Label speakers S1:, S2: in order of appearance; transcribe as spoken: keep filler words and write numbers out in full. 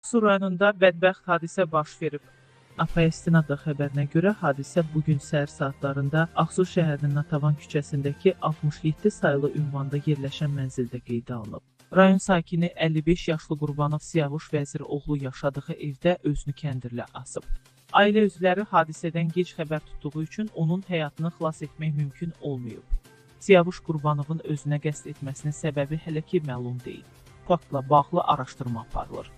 S1: Su rayonunda bədbəxt hadisə baş verib. APSTİNADA xəbərinə görə hadisə bugün səhər saatlarında Ağsu şəhərinin Natavan küçəsindəki altmış yeddi saylı ünvanda yerləşən mənzildə qeydə alınıb. Rayon sakini əlli beş yaşlı Qurbanov Siyavuş Vəzir oğlu yaşadığı evdə özünü kəndirlə asıb. Ailə üzvləri hadisədən gec xəbər tutduğu üçün onun həyatını xilas etmək mümkün olmayıb. Siyavuş Qurbanovun özünə qəsd etməsinin səbəbi hələ ki məlum deyil. Faktla bağlı araşdırma aparılır.